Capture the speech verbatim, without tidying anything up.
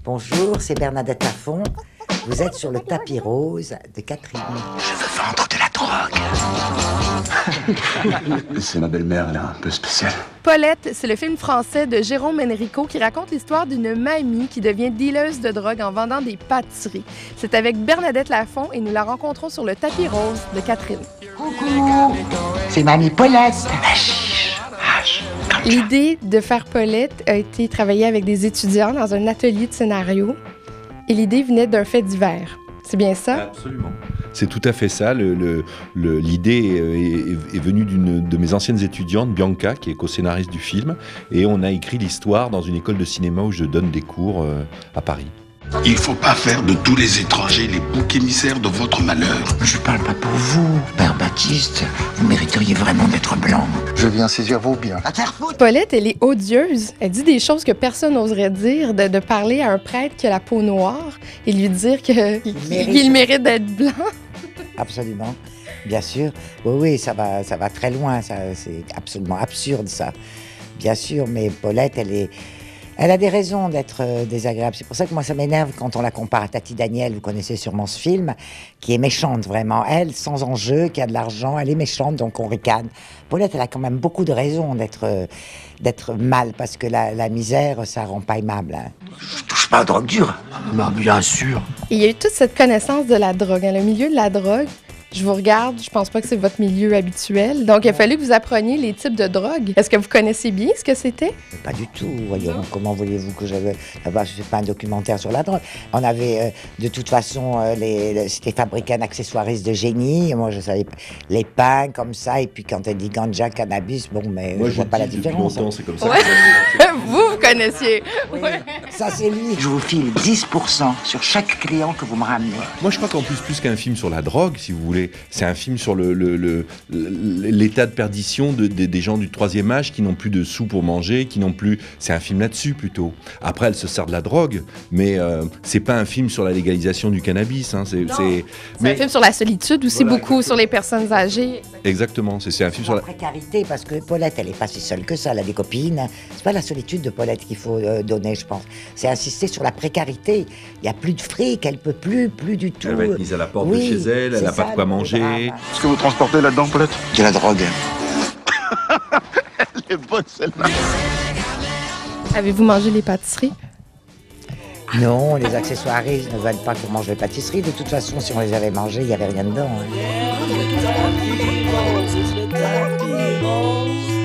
Bonjour, c'est Bernadette Lafont. Vous êtes sur le tapis rose de Catherine. Je veux vendre de la drogue. C'est ma belle-mère, elle est un peu spéciale. Paulette, c'est le film français de Jérôme Enrico qui raconte l'histoire d'une mamie qui devient dealeuse de drogue en vendant des pâtisseries. C'est avec Bernadette Lafont et nous la rencontrons sur le tapis rose de Catherine. Coucou, c'est Mamie Paulette. L'idée de faire Paulette a été travaillée avec des étudiants dans un atelier de scénario et l'idée venait d'un fait divers. C'est bien ça? Absolument. C'est tout à fait ça. Le, le, le, l'idée est, est, est venue d'une de mes anciennes étudiantes, Bianca, qui est co-scénariste du film, et on a écrit l'histoire dans une école de cinéma où je donne des cours euh, à Paris. Il faut pas faire de tous les étrangers les boucs émissaires de votre malheur. Je parle pas pour vous, Père Baptiste. Vous mériteriez vraiment d'être blanc. Je viens saisir vos biens. À faire foutre. Paulette, elle est odieuse. Elle dit des choses que personne n'oserait dire, de, de parler à un prêtre qui a la peau noire et lui dire que, qu'il mérite, qu'il mérite d'être blanc. Absolument, bien sûr. Oui, oui, ça va, ça va très loin. Ça, c'est absolument absurde, ça. Bien sûr, mais Paulette, elle est... Elle a des raisons d'être euh, désagréable. C'est pour ça que moi, ça m'énerve quand on la compare à Tati Daniel. Vous connaissez sûrement ce film, qui est méchante, vraiment. Elle, sans enjeu, qui a de l'argent, elle est méchante, donc on ricane. Paulette, elle a quand même beaucoup de raisons d'être, euh, d'être mal, parce que la, la misère, ça rend pas aimable. Hein. Je touche pas à drogue dure. Bah, bien sûr. Et il y a eu toute cette connaissance de la drogue. Hein. Le milieu de la drogue, je vous regarde, je pense pas que c'est votre milieu habituel. Donc, il a fallu que vous appreniez les types de drogues. Est-ce que vous connaissez bien ce que c'était? Pas du tout, voyons. Non. Comment voulez-vous que j'avais... D'abord, je ne fais pas un documentaire sur la drogue. On avait, euh, de toute façon, euh, les, les... c'était fabriqué un accessoiriste de génie. Moi, je savais les pains comme ça. Et puis, quand elle dit ganja, cannabis, bon, mais moi, je vois pas la différence. Longtemps, c'est comme ça. Ouais. vous, vous connaissiez. Oui. Ouais. Ça, c'est lui. Je vous file dix pour cent sur chaque client que vous me ramenez. Moi, je crois qu'en plus, plus qu'un film sur la drogue, si vous voulez, c'est un film sur le, le, le, l'état de perdition de, de, des gens du troisième âge qui n'ont plus de sous pour manger, qui n'ont plus... C'est un film là-dessus, plutôt. Après, elle se sert de la drogue, mais euh, c'est pas un film sur la légalisation du cannabis. Hein, c'est, c'est... c'est... c'est mais... un film sur la solitude aussi, voilà, beaucoup, exactement. Sur les personnes âgées. Exactement, c'est, c'est un film la sur la... précarité, parce que Paulette, elle est pas si seule que ça, elle a des copines. C'est pas la solitude de Paulette qu'il faut euh, donner, je pense. C'est insister sur la précarité. Il y a plus de fric, elle peut plus, plus du tout. Elle va être mise à la porte oui, de chez elle, elle n'a pas de quoi manger. Qu'est-ce que vous transportez là-dedans, Paulette? De la drogue. Elle est bonne, celle-là. Avez-vous mangé les pâtisseries? Non, les accessoiristes ne veulent pas qu'on mange les pâtisseries. De toute façon, si on les avait mangées, il n'y avait rien dedans. Hein.